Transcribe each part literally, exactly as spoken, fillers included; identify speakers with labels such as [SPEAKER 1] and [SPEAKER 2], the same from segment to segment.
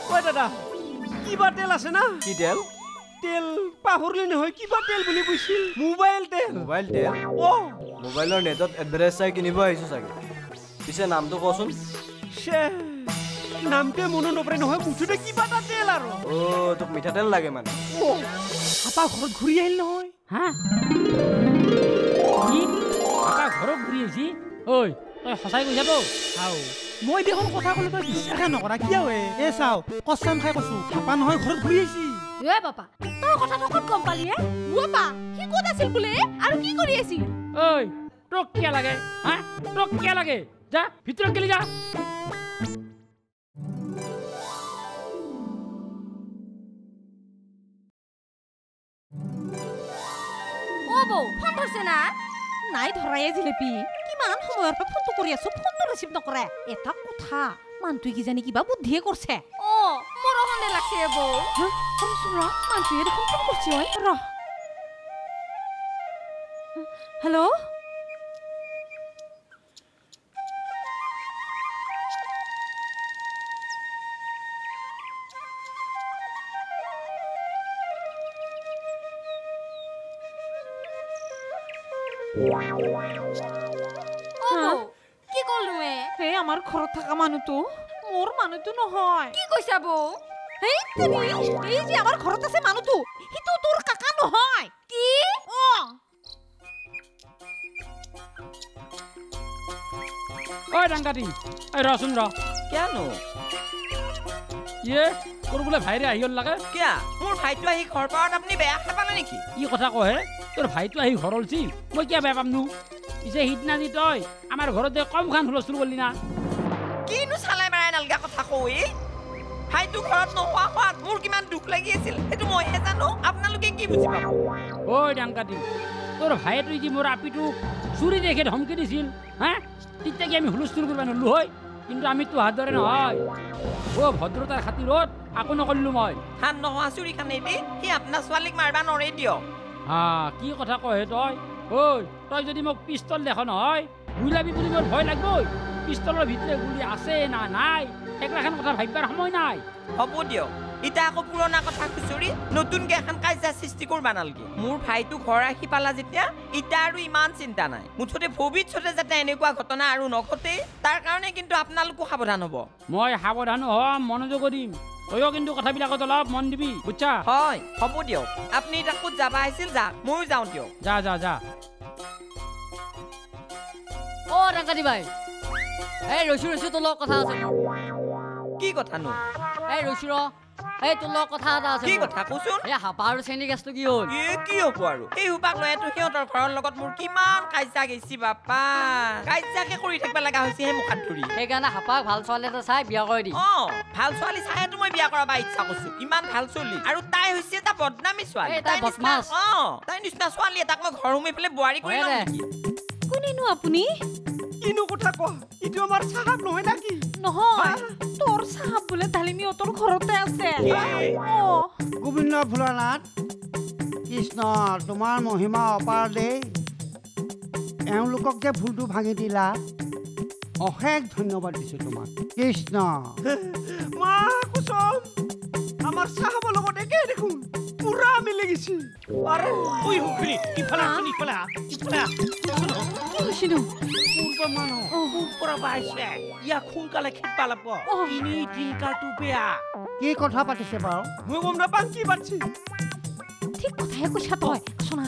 [SPEAKER 1] ঐ দাদা কিবা তেল আছে না
[SPEAKER 2] কি তেল
[SPEAKER 1] তেল পাহৰিলে নহয় কিবা তেল বুলি কৈছিল মোবাইল তেল
[SPEAKER 2] মোবাইল তেল
[SPEAKER 1] অ
[SPEAKER 2] মোবাইলৰ নেটত এডভাৰটাইজ চাই কিনিব আহিছো চাগে পিছে নামটো কচোন
[SPEAKER 1] সে নামতে মনত নপৰে নহয় মুঠতে কিবা এটা তেল আৰু
[SPEAKER 2] অ তোক মিঠাতেল লাগে মানে
[SPEAKER 1] অ আপা ঘৰত ঘূৰি আহিল নহয়
[SPEAKER 3] হা কি আপা ঘৰত ঘূৰি আহিছি ঐ তই সঁচাই কৈছা তো
[SPEAKER 4] চাও মই দেখোন কথা ক'লে তই বিশ্বাসে নকৰা কিয় হে এ চাও কচম খাই কৈছো আপা নহয় ঘৰত ঘূৰি আহিছি
[SPEAKER 5] এ বাবা তই কথাটো ক'ত গম পালি হে বাবা কি ক'ত আছিল বোলে আৰু কি কৰি আছিল
[SPEAKER 3] ঐ তোক কিয় লাগে হা তোক কিয় লাগে যা ভিতৰত গেলি যা
[SPEAKER 5] ও বৌ ফোন ধৰছে না নাই ধৰায়ে জিলেপি কিমান সময়ৰ পৰা ফোনটো কৰি আছো ফোনটো ৰিচিভ নকৰে এটা কথা মানটোই কি জানি কিবা বুদ্ধিয়ে কৰছে অ মোৰ সন্দেহ লাগছে বৌ শুনচোন ৰ মানটোৱে দেখোন ফোন কৰছে ঐ ৰ হেল্ল' কি কল তুমি হে আমাৰ ঘৰত থকা মানুহটো মোৰ মানুহটো নহয় কি কৈছা বৌ হেই তুমি এই যে আমাৰ ঘৰত আছে মানুহটো হিটো তোৰ কাকা নহয় কি অ
[SPEAKER 3] ঐ ডাংকাটি ঐ ৰচোন ৰ
[SPEAKER 6] কেনো
[SPEAKER 3] ইয়ে তোৰ বোলে ভাইৰে আহি হ'ল লাগে
[SPEAKER 6] কিয়া মোৰ ভাইটো আহি ঘৰ পাৱত আপুনি বেয়া খাপালে নেকি
[SPEAKER 3] কি কথা কয় তোৰ ভাইটো আহি ঘৰ হ'লছি মই কিয় বেয়া পামনো পিছে সিদিনা যি তই আমাৰ ঘৰতে কম খান হুলস্থুল কৰিলি না
[SPEAKER 6] কিনো চালাই মাৰাই নালগা কথা কই ভাইটো ঘৰত নোহোৱা হোৱাত মোৰ কিমান দুখ লাগি আছিল সেইটো মইহে জানো আপোনালোকে কি বুজি পাব
[SPEAKER 3] ঐ ডাংকাটি তোৰ ভাইটো যি মোৰ আপিটোক চুৰি দেখে ধমকি দিছিল হা তেতিয়া কি আমি হুলস্থুল কৰিব নোৱাৰিলো হয় কিন্তু আমি তো হাত ধৰে নহয় অ ভদ্ৰতাৰ খাতিৰত আকো নকৰিলো মই
[SPEAKER 6] হাত নোহোৱা চুৰি খানে দি সি আপোনাৰ ছোৱালীক মাৰবা নৰে দিয়ক
[SPEAKER 3] হা কি কথা কয় তই ঐ তই যদি মোক পিষ্টল দেখ নহয় গুলাবি বুলি মোৰ ভয় লাগবই পিষ্টলৰ ভিতৰে গুলি আছে না নাই একলাখান কথা ভাবিবার সময় নাই
[SPEAKER 6] হ'ব দিয়ক ইটা আকৌ পুৰণা কথা খুচৰি নতুনকে এখন কাজিয়া সৃষ্টি কৰবা নালগে মোৰ ভাইটো ঘৰ আহি পালা যেতিয়া ইটা আৰু ইমান চিন্তা নাই মুঠতে ভৱিষ্যতে যাতে এনেকুৱা ঘটনা আৰু নঘটে তাৰ কাৰণে কিন্তু আপোনালোকো সাৱধান হ'ব
[SPEAKER 3] মই সাৱধান হ'ম মনোযোগ দিম তয়ো কিন্তু কথাবিলাকত অলপ মন দিবি বুজছা
[SPEAKER 6] হয় হ'ব দিয়ক আপুনি ইটা ক'ত যাবা আহিছিল যাক ময়ো যাওঁ দিয়ক
[SPEAKER 3] যা যা যা
[SPEAKER 7] অ ডাংকাটি ভাই এই ৰচি ৰচি তোৰ লগত কথা আছে
[SPEAKER 6] কি কথানো
[SPEAKER 7] এই ৰচি ৰ এই তোৰ লগত কথা এটা আছে
[SPEAKER 6] কি কথা কচোন
[SPEAKER 7] এই হাপা আৰু চেনি গেছটো কি হ'ল
[SPEAKER 6] এ কি হ'ব আৰু এই হুপাক লৈতো সিহঁতৰ ঘৰৰ লগত মোৰ কিমান কাজিয়া গৈছি বাপা কাজিয়াকে কৰি থাকিব লগা হৈছে হে মুখাত ধৰি
[SPEAKER 7] সেইকাৰণে হাপাক ভাল ছোৱালী এটা চাই বিয়া কৰি দি
[SPEAKER 6] অ ভাল ছোৱালী চাইতো মই বিয়া কৰাবা ইচ্ছা কৰিছো ইমান ভাল ছোৱালী আৰু তাই হৈছে এটা বদনামী ছোৱালী
[SPEAKER 7] তাই বদমাছ
[SPEAKER 6] অ তাই নিচিনা ছোৱালী এটাক মই ঘৰ সোমাই পেলাই বোৱাৰী কৰি লওঁ নেকি
[SPEAKER 5] কোনেনো আপুনি
[SPEAKER 1] কিনো কথা ক ইটো আমাৰ সাহাব নহয় নাকি
[SPEAKER 5] নহয় তোৰ সাহাব বোলে ডালিমিহঁতৰ ঘৰতে আছে অ
[SPEAKER 8] গোবিন্দ ভোলানাথ কৃষ্ণ তোমাৰ মহিমা অপাৰ দেই এওঁলোকক যে ভুলটো ভাঙি দিলা অশেষ ধন্যবাদ দিছোঁ তোমাক কৃষ্ণ
[SPEAKER 1] মা কুসুম আমাৰ সাহাবৰ লগত একে দেখোন পুৰা মিলি গেছি আরে ওই হুকরি ইফালা শুনি ইফালা ইফালা
[SPEAKER 5] কি হৈছিনো
[SPEAKER 1] পূৰ্ব মানুহ পৰা পাইছে ইয়া খুনকালে খেপা লাব ইনি দিনকালটো বেয়া
[SPEAKER 8] কি কথা পাতিছে বাৰু
[SPEAKER 1] মই গম নাপাম কি পাতিছে
[SPEAKER 5] ঠিক কথাই কৈছা তই শুনা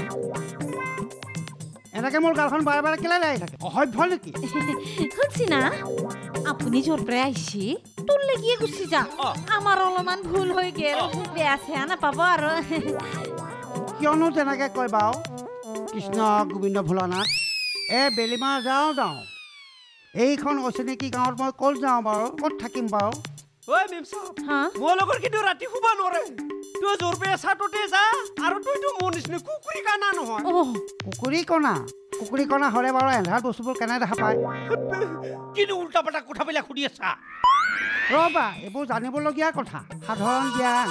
[SPEAKER 8] এনেকে মোৰ গালখন বাৰে বাৰে কেলে লাগি থাকে অসভ্য নেকি
[SPEAKER 5] শুনছি না আপুনি য'ৰ পৰা আহিছি তোৰ লাগিয়ে গুচি যা আমাৰ অলপমান ভুল হৈ গেল বেয়া চেয়া নাপাব আৰু
[SPEAKER 8] কিয়নো তেনেকে কয় বাৰু কৃষ্ণ গোবিন্দ ভোলানাথ এ বেলিমাৰ যাওঁ যাওঁ এইখন অচিনাকি গাঁৱত মই ক'ত যাওঁ বাৰু ক'ত থাকিম বাৰু
[SPEAKER 1] ঐ মেম সাহেব মোৰ লগৰ কিন্তু ৰাতি শুবা নোৱাৰে তই জোৰ পে চাটোতে যা আৰু তইতো মোৰ নিচিনা কুকুৰী কানা নহয়
[SPEAKER 8] কুকুৰী কণা কুকুৰী কণা হ'লে বাৰু এন্ধাৰ বস্তুবোৰ কেনে দেখা পায়
[SPEAKER 1] কিন্তু উল্টা পাল্টা কথাবিলাক সুধি আছা
[SPEAKER 8] ৰ'বা এইবোৰ জানিবলগীয়া কথা সাধাৰণ জ্ঞান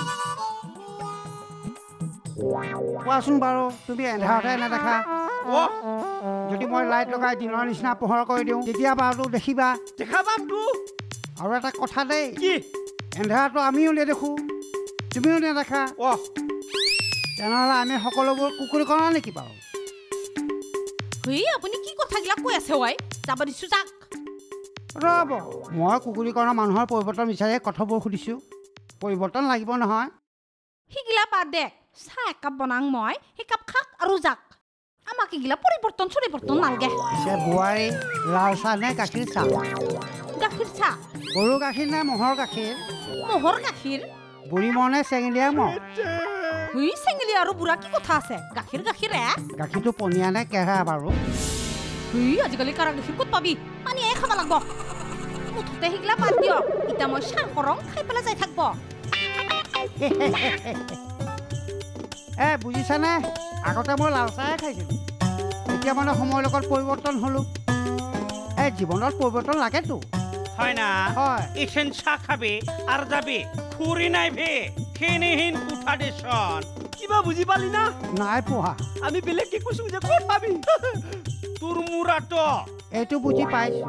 [SPEAKER 8] কোৱাচোন বাৰু তুমি এন্ধাৰতে নেদেখা যদি মই লাইট লগাই দিনৰ নিচিনা পোহৰ কৰি দিওঁ তেতিয়া বাৰু দেখিবা
[SPEAKER 1] দেখা পাম তো
[SPEAKER 8] আৰু এটা কথা দেই
[SPEAKER 1] কি
[SPEAKER 8] এন্ধাৰটো আমিও নেদেখোঁ তুমিও নেদেখা
[SPEAKER 1] অহ
[SPEAKER 8] তেনেহ'লে আমি সকলোবোৰ কুকুৰ কৰা নেকি বাৰু
[SPEAKER 5] হেই আপুনি কি কথাগিলা কৈ আছে ঐ যাব দিছো যাক
[SPEAKER 8] ৰ'ব মই কুকুৰীকৰণৰ মানুহৰ পৰিৱৰ্তন বিচাৰি কথাবোৰ সুধিছোঁ পৰিৱৰ্তন লাগিব নহয়
[SPEAKER 5] সিগিলা বাদ দে চাহ একাপ বনাং মই সেই কাপ খাক আৰু যাক আমাক এগিলা পৰিৱৰ্তন চৰিৱৰ্তন নালগে
[SPEAKER 8] পিছে বোৱাৰী লাল চাহ নে গাখীৰ চাহ
[SPEAKER 5] গাখীৰ চাহ
[SPEAKER 8] গৰু গাখীৰ নে ম'হৰ গাখীৰ
[SPEAKER 5] ম'হৰ গাখীৰ
[SPEAKER 8] বুঢ়ী মহ নে চেঙেলীয়া মহ
[SPEAKER 5] হুই চেঙেলী আৰু বুঢ়া কি কথা আছে গাখীৰ গাখীৰ এ
[SPEAKER 8] গাখীৰটো পনীয়া নে কেঁহা বাৰু
[SPEAKER 5] হুই আজিকালি কাৰা গাখীৰ ক'ত পাবি পানীয়ে খাব লাগিব মুঠতে সিগিলা বাদ দিয়ক এতিয়া মই চাহ কৰং খাই পেলাই যাই থাকব
[SPEAKER 8] এ বুজিছানে আগতে মই লাল চাহে খাইছিলোঁ এতিয়া মানে সময়ৰ লগত পৰিৱৰ্তন হ'লোঁ এই জীৱনত পৰিৱৰ্তন লাগেতো
[SPEAKER 1] হয় না
[SPEAKER 8] হয়
[SPEAKER 1] এখান চাহ খাবে আর যাবে খুরি নাই ভে খেনেহীন কুঠা দেশন কিবা বুঝি পালি না
[SPEAKER 8] নাই পোহা
[SPEAKER 1] আমি বেলেগ কি কৈছো যে ক'ত পাবি তোর মুরাটো
[SPEAKER 8] এইটো বুজি পাইছোঁ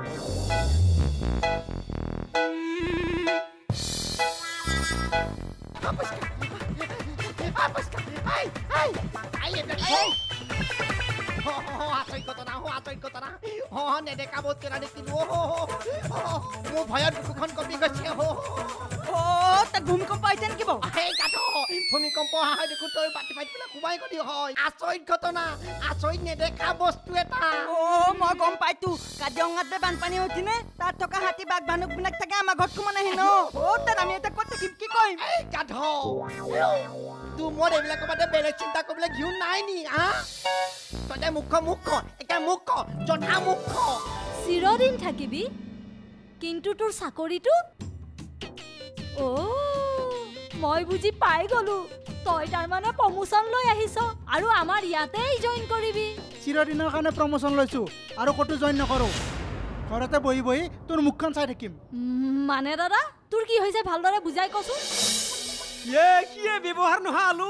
[SPEAKER 9] নেদেখা বস্তু এটা দেখিলো মোৰ ভয়ত বুকুখন কঁপি গৈছে
[SPEAKER 7] তাত ভূমিকম্প আহিছে নেকি বাৰু
[SPEAKER 9] ভূমিকম্প অহা হয় দেখোন তই পাতি পাতি পেলাই সোমাই গলি হয় আচৰিত ঘটনা আচৰিত নেদেখা বস্তু এটা
[SPEAKER 7] অ মই গম পাইছো কাজিৰঙাত যে বানপানী হৈছিলে তাত থকা হাতী বাঘ ভানুকবিলাক থাকে আমাৰ ঘৰত সোমাই নাহি ন অ তাত আমি এটা ক'ত থাকিম কি কৰিম
[SPEAKER 9] গাধ তোৰ মোৰ এইবিলাকৰ বাদে বেলেগ চিন্তা কৰিবলৈ ঘিউ নাই নি হা তই মুখ্য মুখ্য একে মুখ্য জঠা মুখ্য
[SPEAKER 5] চিৰদিন থাকিবি কিন্তু তোৰ চাকৰিটো অ মই বুজি পাই গলো তই তাৰমানে প্ৰমোচন লৈ আহিছ আৰু আমাৰ ইয়াতেই জইন কৰিবি
[SPEAKER 4] চিৰদিনৰ কাৰণে প্ৰমোচন লৈছোঁ আৰু ক'তো জইন নকৰোঁ ঘৰতে বহি বহি তোৰ মুখখন চাই থাকিম
[SPEAKER 5] মানে দাদা তোৰ কি হৈছে ভালদৰে বুজাই কচোন
[SPEAKER 1] এ কিয়ে ব্যৱহাৰ নহয় আলু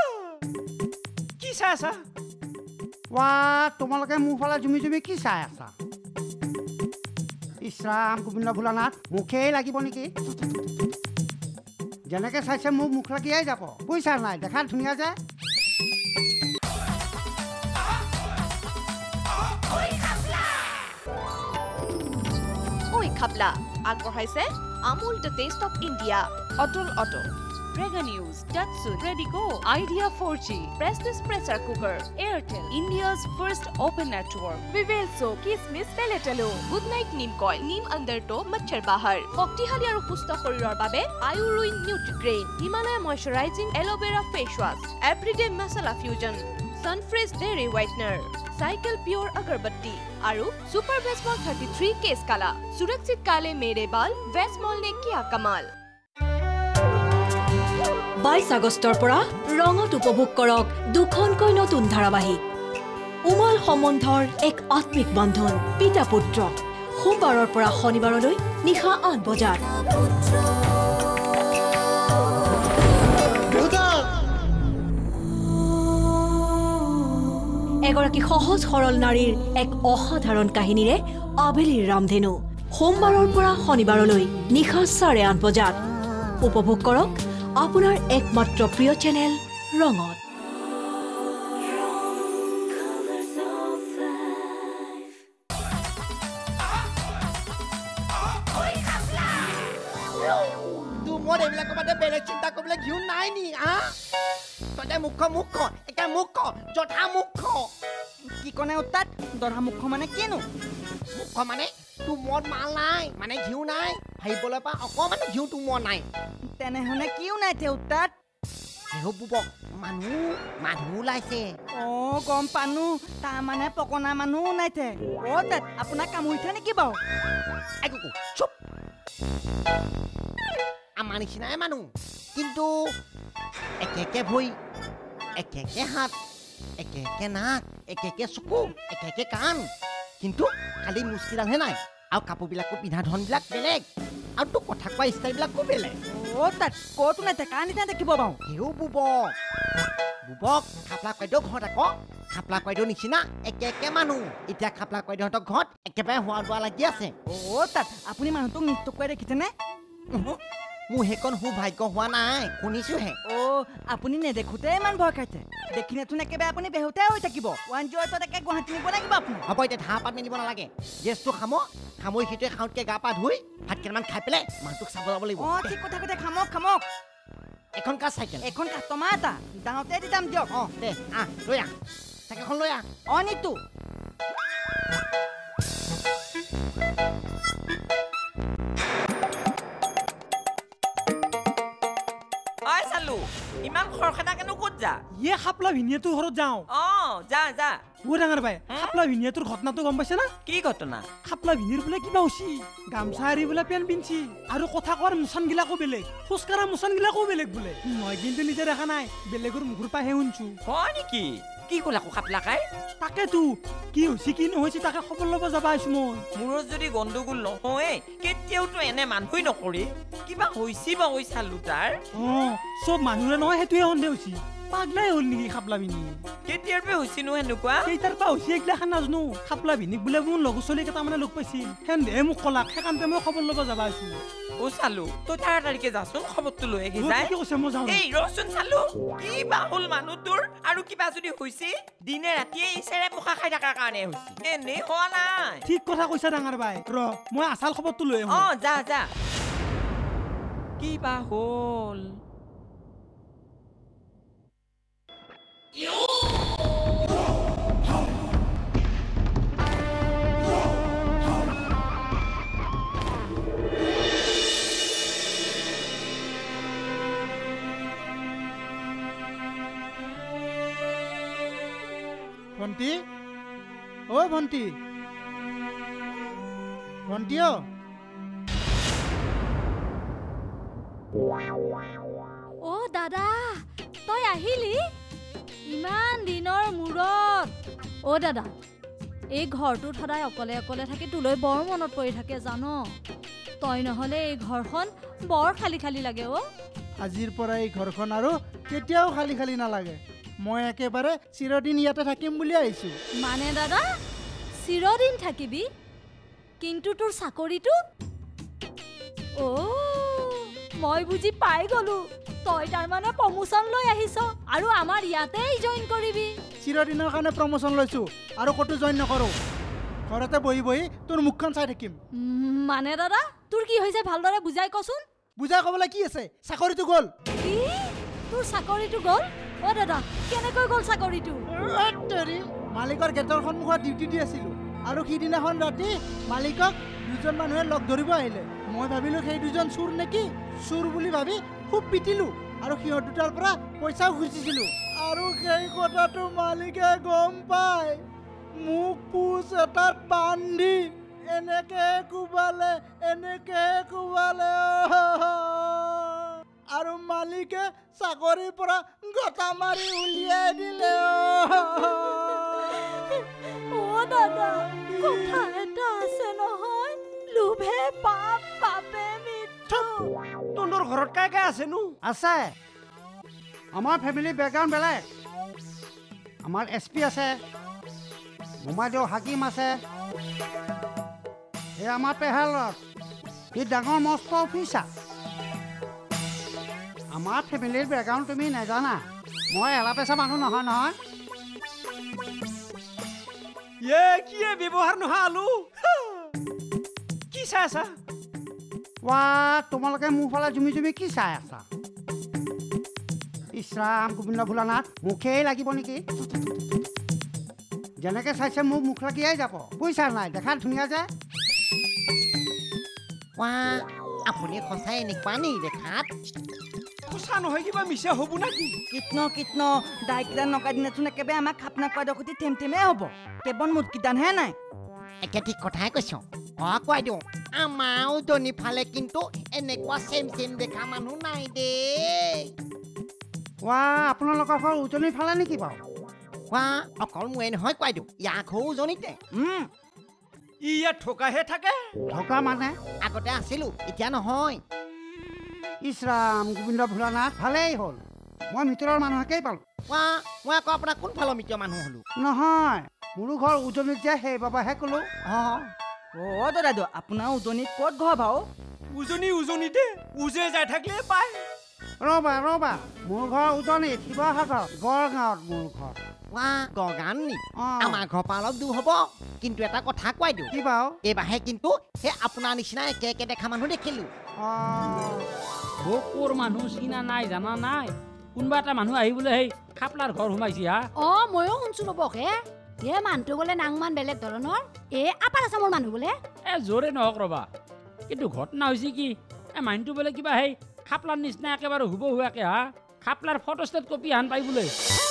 [SPEAKER 1] কি চাই আছা
[SPEAKER 8] ৱা তোমালোকে মোৰ ফালে জুমি জুমি কি চাই আছা ইছৰাম গোবিন্দ ভোলানাথ মুখেই লাগিব নেকি যেনেকৈ চাইছে মোক মুখ লাগিয়াই যাব বুজিছা নাই দেখাত ধুনীয়া যে
[SPEAKER 10] ঐ খাপলা আগবঢ়াইছে Amul the taste of India Atal auto Prega News, Datsun, Redigo, Idea four G, Prestige Pressure Cooker, Airtel, India's first open network, Vivelso, Kismis, Peletalo, Good Night Neem Coil, Neem Undertow, Machhar Bahar, Shoktihali aru Pusto Shorirar babe, Ayuruin Nutri-Grain, Himalaya Moisturizing Aloe Vera Face Wash, Everyday Masala Fusion, Sunfresh Dairy Whitener, Cycle Pure Agarbatti, aru Super Vesmol thirty-three Case Kala, Surakshit Kale Mere Bal, Vesmol ne kiya kamal.
[SPEAKER 11] বাইশ আগষ্টৰ পৰা ৰঙত উপভোগ কৰক দুখনকৈ নতুন ধাৰাবাহিক উমল সম্বন্ধৰ এক আত্মিক বন্ধন পিতা পুত্ৰ সোমবাৰৰ পৰা শনিবাৰলৈ নিশা আঠ বজাত এগৰাকী সহজ সৰল নাৰীৰ এক অসাধাৰণ কাহিনীৰে আবেলিৰ ৰামধেনু সোমবাৰৰ পৰা শনিবাৰলৈ নিশা চাৰে আঠ বজাত উপভোগ কৰক আপোনাৰ একমাত্ৰ প্ৰিয় চেনেল ৰঙত
[SPEAKER 9] তোৰ মোৰ এইবিলাকৰ বাদে বেলেগ চিন্তা কৰিবলৈ ঘিউ নাই নি হা তই মুখ্য মুখ্য একে মুখ্য জঠা মুখ্য
[SPEAKER 7] কি কনে উত্তাত দৰা মুখ্য মানে কিনো
[SPEAKER 9] মুখ্য মানে তোৰ মদ মাল নাই মানে ঘিউ নাই ভাবিবলৈ পা অকণমান ঘিউ তোৰ মদ নাই
[SPEAKER 7] তেনেহ'লে কিও নাই তে উত্তাত
[SPEAKER 9] হেও বুবক মানুহ মানুহ ওলাইছে
[SPEAKER 7] অ গম পানো তাৰমানে পকনা মানুহ ওলাইছে অ তাত আপোনাক কামুৰিছে নেকি বাৰু
[SPEAKER 9] একো চুপ আমাৰ নিচিনাই মানুহ কিন্তু একে একে ভৰি একে একে হাত একে একে নাক একে একে চকু একে একে কাণ কিন্তু খালি মুস্কিডালহে নাই আৰু কাপোৰবিলাকো পিন্ধা ধৰণবিলাক বেলেগ আৰু তোৰ কথা কোৱা ষ্টাইলবিলাকো বেলেগ
[SPEAKER 7] অ তাত ক'তো নাই কাৰ নিচিনা দেখিব বাৰু
[SPEAKER 9] হেও বুবক বুবক খাপলা কইদেউ ঘৰত আকৌ খাপলা কইদেউ নিচিনা একে একে মানুহ এতিয়া খাপলা কইদেউহঁতৰ ঘৰত একেবাৰে হোৱা দোৱা লাগি আছে
[SPEAKER 7] অ তাত আপুনি মানুহটোক নৃত্য কৰি দেখিছেনে
[SPEAKER 9] মোৰ সেইকণ সৌভাগ্য হোৱা নাই শুনিছোহে
[SPEAKER 7] অ আপুনি নেদেখোতে ইমান ভয় খাইছে দেখিলেচোন একেবাৰে আপুনি বেহুতে হৈ থাকিব ওৱান জিৰ' এইটত একে গুৱাহাটী নিব লাগিব আপুনি
[SPEAKER 9] হ'ব এতিয়া ধাৰ পাত মেলিব নালাগে গেছটো খামক খামৰি সেইটোৱে খাওঁতকৈ গা পা ধুই ভাত কেইটামান খাই পেলাই মানুহটোক চাব যাব লাগিব
[SPEAKER 7] অ ঠিক কথা কৈছে খামক খামক
[SPEAKER 9] এখন কাৰ চাইকেল
[SPEAKER 7] এখন কাষ্টমাৰ এটা ডাঙৰতে দি দাম দিয়ক
[SPEAKER 9] অ দে আহ লৈ আহ চাইকেলখন লৈ আহ
[SPEAKER 7] অ নিতো
[SPEAKER 6] ঐ চালু ইমান খৰখেদা কেনো ক'ত যা
[SPEAKER 4] ইয়ে খাপলা ভিনিয়েটোৰ ঘৰত যাওঁ
[SPEAKER 6] অ যা যা
[SPEAKER 4] ও ডাঙৰ বাই খাপলা ভিনিয়েটোৰ ঘটনাটো গম পাইছে না
[SPEAKER 6] কি ঘটনা
[SPEAKER 4] খাপলা ভিনিৰ বোলে কিবা হৈছি গামছা এৰি বোলে পেন পিন্ধছি আৰু কথা কোৱাৰ মুচানগিলাকো বেলেগ খোজকাঢ়া মুচানগিলাকো বেলেগ বোলে মই কিন্তু নিজে দেখা নাই বেলেগৰ মুখৰ পৰাহে শুনছো
[SPEAKER 6] হয় নেকি কি ক'লা আকৌ খাপলা খাই
[SPEAKER 4] তাকেতো কি হৈছে কি নহৈছে তাকে খবৰ ল'ব যাবা আহিছো মই
[SPEAKER 6] মোৰো যদি গণ্ডগোল নহয় কেতিয়াওতো এনে মানুহেই নকৰি কিবা হৈছে বা ঐ চালু তাৰ
[SPEAKER 4] অ চব মানুহৰে নহয় সেইটোৱে সন্দেহ হৈছে পাগলাই হ'ল নেকি খাপলা ভিনি
[SPEAKER 6] কেতিয়াৰ পৰা হৈছিনো সেনেকুৱা
[SPEAKER 4] কেইটাৰ পৰা হৈছে এইগিলাখান নাজানো খাপলা ভিনিক বোলে মোৰ লগৰ ছোৱালী কেইটামানে লগ পাইছিল সেন্দে মোক ক'লাক সেইকাৰণে মই খবৰ ল'ব যাবা আহিছো
[SPEAKER 6] ও চালু তই তাড়াতাড়িকে যাচোন খবৰটো লৈ আহি যায়
[SPEAKER 4] কি কৈছে মই যাওঁ
[SPEAKER 6] এই ৰচোন চালু কি বা হ'ল মানুহটোৰ আৰু কিবা যদি হৈছে দিনে ৰাতিয়ে ইচাৰে মুখা খাই থকাৰ কাৰণে হৈছে এনে হোৱা নাই
[SPEAKER 4] ঠিক কথা কৈছা ডাঙৰ বাই ৰ মই আচাল খবৰটো লৈ
[SPEAKER 6] অ যা যা কি বা হ'ল
[SPEAKER 4] ভণ্টি অ ভণ্টি ভণ্টি অ
[SPEAKER 5] অ দাদা তই আহিলি ইমান দিনৰ মূৰত অ দাদা এই ঘৰটোত সদায় অকলে অকলে থাকি তোলৈ বৰ মনত পৰি থাকে জান তই নহ'লে এই ঘৰখন বৰ খালী খালী লাগে অ
[SPEAKER 4] আজিৰ পৰা এই ঘৰখন আৰু কেতিয়াও খালী খালী নালাগে মই একেবাৰে চিৰদিন ইয়াতে থাকিম বুলি আহিছো
[SPEAKER 5] মানে দাদা চিৰদিন থাকিবি কিন্তু তোৰ চাকৰিটো অ মই বুজি পাই গলো তই তাৰমানে প্ৰমোচন লৈ আহিছ আৰু আমাৰ ইয়াতেই জইন কৰিবি
[SPEAKER 4] চিৰদিনৰ কাৰণে প্ৰমোচন লৈছো আৰু ক'তো জইন নকৰো ঘৰতে বহি বহি তোৰ মুখখন চাই থাকিম
[SPEAKER 5] মানে দাদা তোৰ কি হৈছে ভালদৰে বুজাই কচোন
[SPEAKER 4] বুজাই ক'বলৈ কি আছে চাকৰিটো গ'ল
[SPEAKER 5] কি তোৰ চাকৰিটো গ'ল অ দাদা কেনেকৈ গ'ল চাকৰিটো
[SPEAKER 4] মালিকৰ গেটৰ সন্মুখত ডিউটি দি আছিলো আৰু সিদিনাখন ৰাতি মালিকক দুজন মানুহে লগ ধৰিব আহিলে মই ভাবিলো সেই দুজন চোৰ নেকি চোৰ বুলি ভাবি খুব পিটিলো আৰু সিহঁত দুটাৰ পৰা পইচাও খুজিছিলো আৰু সেই কথাটো মালিকে গম পাই মোক পুচ এটাত বান্ধি এনেকে কোবালে এনেকে কোবালে আৰু মালিকে চাকৰিৰ পৰা গটা মাৰি উলিয়াই দিলে
[SPEAKER 5] অ দাদা কথা এটা আছে নহয় লোভে পাপ পাপে মৃত্যু
[SPEAKER 1] তোনৰ ঘৰত কাই কাই আছেনো
[SPEAKER 8] আছে আমাৰ ফেমিলি বেকগ্ৰাউণ্ড বেলেগ আমাৰ এছ পি আছে মোমাইদেউ হাকিম আছে এই আমাৰ পেহালত সি ডাঙৰ মস্ত অফিচাৰ আমাৰ ফেমিলিৰ বেকগ্ৰাউণ্ড তুমি নাজানা মই এলা পেচা মানুহ নহয় নহয়
[SPEAKER 1] ইয়ে কি ব্যৱহাৰ নহয় আলু কি চাই আছা
[SPEAKER 8] ৱা তোমালোকে মোৰ ফালে জুমি জুমি কি চাই আছা ইছৰাম গোবিন্দ ভোলানাথ মুখেই লাগিব নেকি যেনেকে চাইছে মোক মুখ লাগিয়াই যাব বুজিছা নাই দেখাত ধুনীয়া যে
[SPEAKER 9] ৱা আপুনি সঁচাই এনেকুৱা নি দেখাত
[SPEAKER 1] সঁচা নহয় কিবা মিছা হ'ব নেকি
[SPEAKER 7] কৃষ্ণ কৃষ্ণ দাইকেইটা নকা দিনাচোন একেবাৰে আমাক খাপনা কোৱা দখতি থেম থেমে হ'ব কেৱল মুটকিটানহে নাই
[SPEAKER 9] একে ঠিক কথাই কৈছ অ কোৱাই দিওঁ আমাৰ উজনি ফালে কিন্তু এনেকুৱা চেম চেম দেখা মানুহ নাই দেই
[SPEAKER 8] ৱা আপোনালোকৰ ঘৰ উজনিৰ ফালে নেকি বাৰু
[SPEAKER 9] ৱা অকল মোৱে নহয় কোৱাই দিওঁ ইয়াক হও উজনিতে
[SPEAKER 1] ই ইয়াত থকাহে থাকে
[SPEAKER 8] থকা মানে
[SPEAKER 9] আগতে আছিলো এতিয়া নহয়
[SPEAKER 8] ইছৰাম গোবিন্দ ভোলানাথ ভালেই হ'ল মই ভিতৰৰ মানুহকেই পালোঁ
[SPEAKER 9] ৱা মই আকৌ আপোনাৰ কোনফালৰ মিত্ৰ মানুহ হ'লো
[SPEAKER 8] নহয় মোৰো ঘৰ উজনিত যে সেইবাবেহে ক'লো
[SPEAKER 7] অ অ দাদা আপোনাৰ উজনিত ক'ত ঘৰ বাৰু
[SPEAKER 1] উজনি উজনিতে উজে যাই থাকিলে পায়
[SPEAKER 8] ৰ'বা ৰ'বা মোৰ ঘৰ উজনি শিৱসাগৰ গড়গাঁৱত মোৰ ঘৰ
[SPEAKER 9] ৱা গগান নি আমাৰ ঘৰৰ পৰা অলপ দূৰ হ'ব কিন্তু এটা কথা কোৱাই দিওঁ
[SPEAKER 8] কি বাৰু
[SPEAKER 9] এইবাৰহে কিন্তু সেই আপোনাৰ নিচিনা একে একে দেখা মানুহ দেখিলো
[SPEAKER 3] ক'ৰ মানুহ চিনা নাই জানা নাই কোনোবা এটা মানুহ আহি বোলে সেই খাপলাৰ ঘৰ সোমাইছি হা
[SPEAKER 5] অ ময়ো শুনছো ৰ'বকে এ মানুহটো বোলে নাংমান বেলেগ ধৰণৰ এ আপাৰ আছামৰ মানুহ বোলে
[SPEAKER 3] এ জোৰে নহওক ৰ'বা কিন্তু ঘটনা হৈছে কি এ মানুহটো বোলে কিবা সেই খাপলাৰ নিচিনা একেবাৰে হুব হুৱাকে হা খাপলাৰ ফটোষ্টেট কপি হান পাই বোলে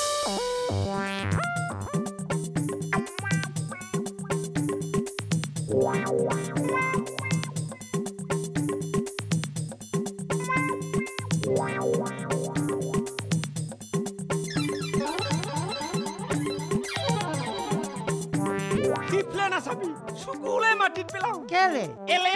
[SPEAKER 1] কিফলে নাচাবি চকুলে মাটিত পেলাও
[SPEAKER 8] কেলে
[SPEAKER 1] এলে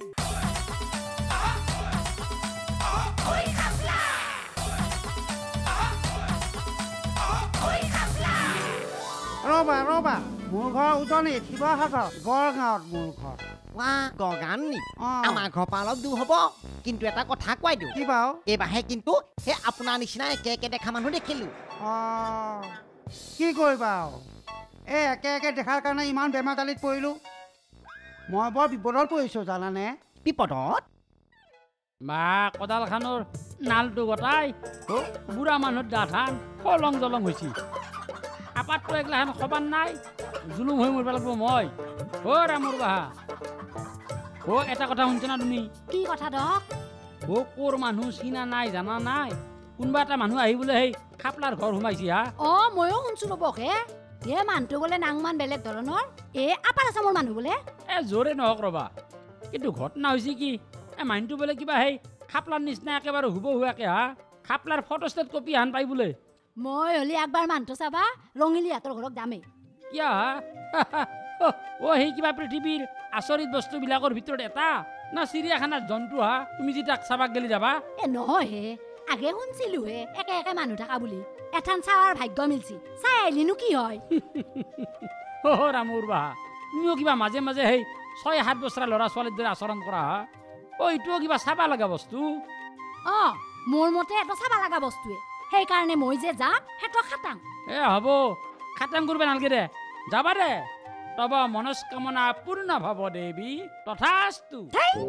[SPEAKER 8] ৰ'বা ৰ'বা মোৰ ঘৰ উজনি শিৱসাগৰ গড়গাঁৱত মোৰ ঘৰ
[SPEAKER 9] ৱা গগান নি আমাৰ ঘৰৰ পৰা অলপ দূৰ হ'ব কিন্তু এটা কথা কোৱাই দিওঁ
[SPEAKER 8] কি বাৰু
[SPEAKER 9] এইবাৰহে কিন্তু সেই আপোনাৰ নিচিনা একে একে দেখা মানুহ দেখিলো
[SPEAKER 8] অঁ কি কৰিবা আৰু এই একে একে দেখাৰ কাৰণে ইমান বেমাৰ দালিত পৰিলোঁ মই বৰ বিপদত পৰিছোঁ জানানে
[SPEAKER 9] বিপদত
[SPEAKER 3] মা কদালখানৰ নালটো গটাই বুঢ়া মানুহৰ দাঁতহান ফলং জলং হৈছে আপাতটো এগিলাখান খবৰ নাই জুলুম হৈ মৰিব লাগিব মই অ ৰামৰ বাহা অ এটা কথা শুনছা না তুমি
[SPEAKER 5] কি কথা দক
[SPEAKER 3] অ ক'ৰ মানুহ চিনা নাই জানা নাই কোনোবা এটা মানুহ আহি বোলে সেই খাপলাৰ ঘৰ সোমাইছি হা
[SPEAKER 5] অ ময়ো শুনছো ৰ'বকে এ মানুহটো বোলে নাংমান বেলেগ ধৰণৰ এ আপাৰ আছামৰ মানুহ বোলে
[SPEAKER 3] এ জোৰে নহওক ৰ'বা কিন্তু ঘটনা হৈছে কি এ মানুহটো বোলে কিবা সেই খাপলাৰ নিচিনা একেবাৰে হুব হুৱাকে হা খাপলাৰ ফটোষ্টেট কপি হান পাই বোলে
[SPEAKER 5] মই হ'লে একবাৰ মানুহটো চাবা ৰঙিলীহাতৰ ঘৰত যামেই
[SPEAKER 3] কিয় হা অ সেই কিবা পৃথিৱীৰ আচৰিত বস্তুবিলাকৰ ভিতৰত এটা না চিৰিয়াখানাৰ জন্তু হা তুমি যি তাক চাবাক গেলি যাবা
[SPEAKER 5] এ নহয় হে আগে শুনছিলো হে একে একে মানুহ থকা বুলি এথান চাৱাৰ ভাগ্য মিলছি চাই আহিলিনো কি হয়
[SPEAKER 3] অ ৰামৰ বাহা তুমিও কিবা মাজে মাজে সেই ছয় সাত বছৰীয়া ল'ৰা ছোৱালীৰ দৰে আচৰণ কৰা হা অ এইটোও কিবা চাবা লগা বস্তু
[SPEAKER 5] অ মোৰ মতে এটা চাবা লগা বস্তুৱে সেইকাৰণে মই যে যাম সেইটো খাটাং
[SPEAKER 3] এ হ'ব খাটাং কৰিব নালাগে দে যাবা দে তব মনস্কামনা পূৰ্ণ ভৱ দেৱী তথাস্তু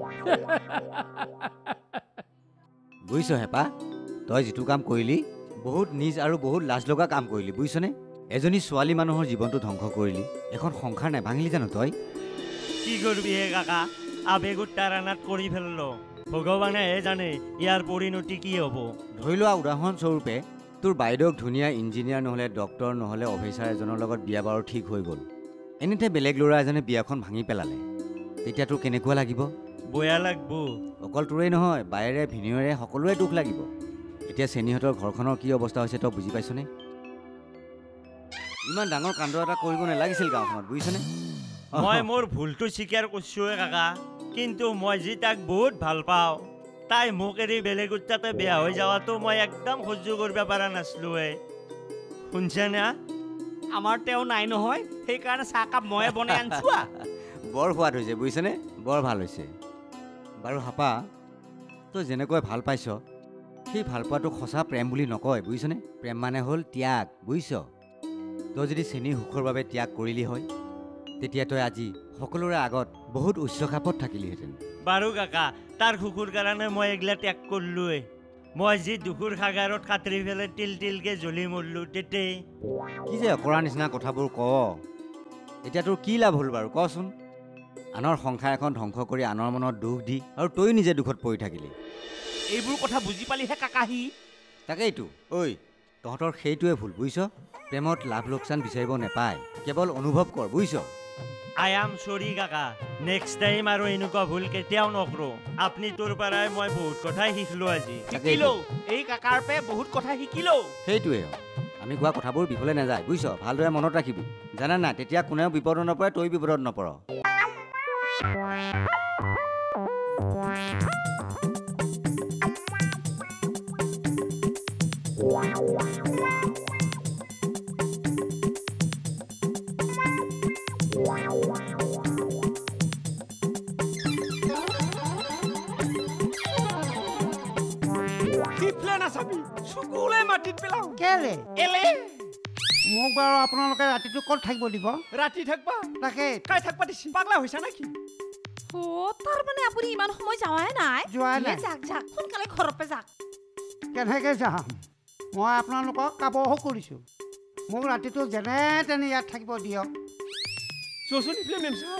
[SPEAKER 12] বুজিছ হেপা তই যিটো কাম কৰিলি বহুত নিজ আৰু বহুত লাজ লগা কাম কৰিলি বুজিছনে এজনী ছোৱালী মানুহৰ জীৱনটো ধ্বংস কৰিলি এখন সংসাৰ নেভাঙিলি জানো তই
[SPEAKER 1] কি কৰিবি হে কাকা আবেগত তাৰানাত কৰি ফেললো ভগৱানেহে জানে ইয়াৰ পৰিণতি কি হ'ব
[SPEAKER 12] ধৰি লোৱা উদাহৰণস্বৰূপে তোৰ বাইদেউক ধুনীয়া ইঞ্জিনিয়াৰ নহ'লে ডক্টৰ নহ'লে অফিচাৰ এজনৰ লগত বিয়া বাৰু ঠিক হৈ গ'ল এনেতে বেলেগ ল'ৰা এজনে বিয়াখন ভাঙি পেলালে তেতিয়া তোৰ কেনেকুৱা লাগিব
[SPEAKER 1] বেয়া লাগব
[SPEAKER 12] অকল তোৰেই নহয় বাইৰে ভিনিয়ৰে সকলোৰে দুখ লাগিব এতিয়া চেনীহঁতৰ ঘৰখনৰ কি অৱস্থা হৈছে তই বুজি পাইছনে ইমান ডাঙৰ কাণ্ড এটা কৰিব নালাগিছিল গাঁওখনত বুজিছনে
[SPEAKER 1] মই মোৰ ভুলটো স্বীকাৰ কৰিছোৱে কাকা কিন্তু মই যি তাক বহুত ভাল পাওঁ তাই মোক এৰি বেলেগত তাতে বেয়া হৈ যাৱাটো মই একদম সহ্য কৰিব পৰা নাছিলোৱে শুনছে না আমাৰ তেওঁ নাই নহয় সেইকাৰণে চাহকাপ ময়ে বনাই আনছো
[SPEAKER 12] বৰ সোৱাদ হৈছে বুজিছনে বৰ ভাল হৈছে বাৰু হাপা তই যেনেকৈ ভাল পাইছ সেই ভাল পোৱাটোক সঁচা প্ৰেম বুলি নকয় বুজিছনে প্ৰেম মানে হ'ল ত্যাগ বুজিছ তই যদি চেনীৰ সুখৰ বাবে ত্যাগ কৰিলি হয় তেতিয়া তই আজি সকলোৰে আগত বহুত উচ্চ খাপত থাকিলিহেঁতেন
[SPEAKER 1] বাৰু কাকা তাৰ সুখৰ কাৰণে মই এগিলা ত্যাগ কৰিলোৱে মই যি দুখুৰ সাগৰত কাটৰি পেলাই তিল তিলকে জ্বলি মৰিলো তেতে
[SPEAKER 12] কি যে অকৰা নিচিনা কথাবোৰ ক এতিয়া তোৰ কি লাভ হ'ল বাৰু কচোন আনৰ সংসাৰ এখন ধ্বংস কৰি আনৰ মনত দুখ দি আৰু তই নিজে দুখত পৰি থাকিলি
[SPEAKER 1] এইবোৰ কথা বুজি পালিহে কাকাহি
[SPEAKER 12] তাকেইতো ঐ তহঁতৰ সেইটোৱে ভুল বুজিছ প্ৰেমত লাভ লোকচান বিচাৰিব নাপায় কেৱল অনুভৱ কৰ বুজিছ
[SPEAKER 1] আই এম চৰি কাকা নেক্সট টাইম আৰু এনেকুৱা ভুল কেতিয়াও নকৰো আপুনি তোৰ পৰাই মই বহুত কথাই শিকিলো আজি শিকিলো এই কাকাৰ পে বহুত কথা শিকিলো
[SPEAKER 12] সেইটোৱে আমি কোৱা কথাবোৰ বিফলে নাযায় বুজিছ ভালদৰে মনত ৰাখিবি জানা না তেতিয়া কোনেও বিপদত নপৰে তই বিপদত নপৰ
[SPEAKER 13] নাচাবি চকুলে মাটিত পেলাও
[SPEAKER 8] কেলে
[SPEAKER 13] এলে
[SPEAKER 8] মোক বাৰু আপোনালোকে ৰাতিটো ক'ত থাকিব দিব
[SPEAKER 13] ৰাতি থাকবা
[SPEAKER 8] তাকে
[SPEAKER 13] কাই থাকবা দিছি পাগলা হৈছা নাকি
[SPEAKER 5] ও তাৰ মানে আপুনি ইমান সময় যাৱাই নাই
[SPEAKER 8] যোৱা নাই।
[SPEAKER 5] এ, যাক যাক সোনকালে ঘৰপে যাক
[SPEAKER 8] কেনেকৈ যাম মই আপোনালোকক কাবহো কৰিছোঁ মোক ৰাতিটো যেনে তেনে ইয়াত থাকিব দিয়ক
[SPEAKER 13] চচোন ইফালে মেম সাহেব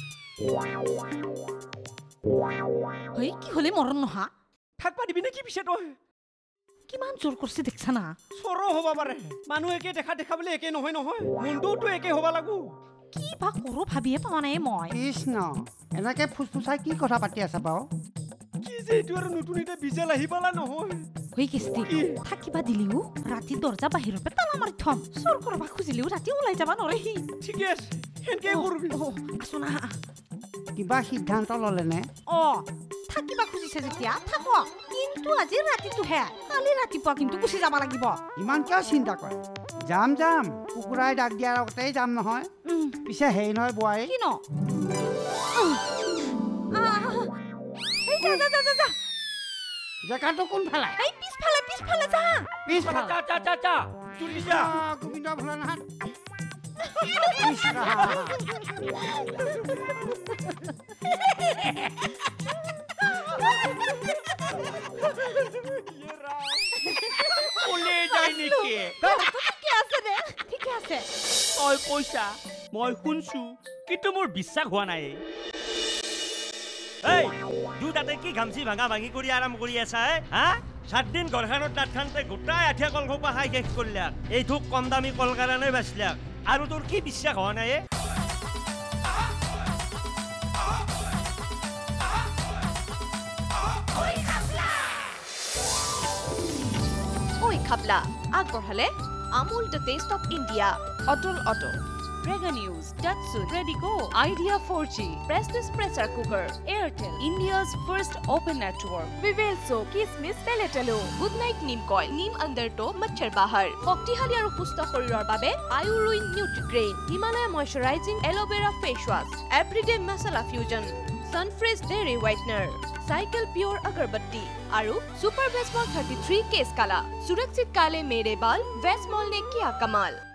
[SPEAKER 5] হই কি হলে মৰণ নহা
[SPEAKER 13] থাকবা দিবি নে কি পিছে তই
[SPEAKER 5] কিমান জোৰ কৰিছে দেখছা না
[SPEAKER 13] সৰ হবা পাৰে মানুহ একে দেখা দেখা বুলি একে নহয় নহয় মনটোতো একে হবা লাগু
[SPEAKER 5] কি বা কৰো ভাবিয়ে পোৱা নাই মই
[SPEAKER 8] কৃষ্ণ এনেকৈ ফুচফুচাই কি কথা পাতি আছা বাৰু
[SPEAKER 13] কি যে এইটো আৰু নতুন এটা বিজেল আহি পালা নহয়
[SPEAKER 5] হৈ কিস্তি থাকিবা দিলিও ৰাতি দৰ্জা বাহিৰৰ পৰা তালা মাৰি থম চোৰ কৰবা খুজিলিও ৰাতি ওলাই যাবা নৰেহি
[SPEAKER 13] ঠিকে আছে হেনকে কৰবি
[SPEAKER 5] আছো না
[SPEAKER 8] কিবা সিদ্ধান্ত ল'লেনে
[SPEAKER 5] অ থাকিবা খুজিছে যেতিয়া থাক কিন্তু আজি ৰাতিটোহে কালি ৰাতিপুৱা কিন্তু গুচি যাব লাগিব
[SPEAKER 8] ইমান কিয় চিন্তা কৰে যাম যাম কুকুৰাই ডাক দিয়াৰ আগতেই যাম নহয় পিছে হেৰি নহয় বোৱাৰী
[SPEAKER 5] কি ন যা যা যা যা
[SPEAKER 8] জেগাটো কোনফালে
[SPEAKER 5] এই পিছফালে পিছফালে যা
[SPEAKER 8] পিছফালে
[SPEAKER 3] যা যা যা যা
[SPEAKER 13] তুলি যা
[SPEAKER 8] গোবিন্দ ভোলানাথ
[SPEAKER 1] ওলে যাই নেকি
[SPEAKER 5] ঠিকে আছে দে ঠিকে আছে
[SPEAKER 1] তই কৈছা মই শুনছো কিন্তু মোৰ বিশ্বাস হোৱা নাই এই দুটাতে কি ঘামচি ভাঙা ভাঙি কৰি আৰাম কৰি আছা হা সাত দিন ঘৰখনত তাতখানতে গোটাই আঠিয়া কল খোপা খাই শেষ কৰিলাক এইটোক কম দামী কল কাৰণে বাচিলাক আৰু তোৰ কি বিশ্বাস হোৱা নাই
[SPEAKER 10] ঐ খাপলা আগবঢ়ালে Amul the taste of India Atal auto Prega News, Datsun, Ready Go, Idea four G, Prestige Pressure Cooker, Airtel, India's first open network, Vivel Soap, Kismis Peletalo, Good Night Neem Coil, Neem Under Toe, Machhar Bahar, Shaktiশালী আৰু সুস্থ শৰীৰৰ বাবে Ayurved Nutrigrain, Himalaya Moisturizing Aloe Vera Face Wash, Everyday Masala Fusion, Sunfresh Dairy Whitener, Cycle Pure Agarbatti, আৰু Super Vesmol thirty-three Case Kala, Surakshit Kale Mere Bal, Vesmol ne kiya kamal.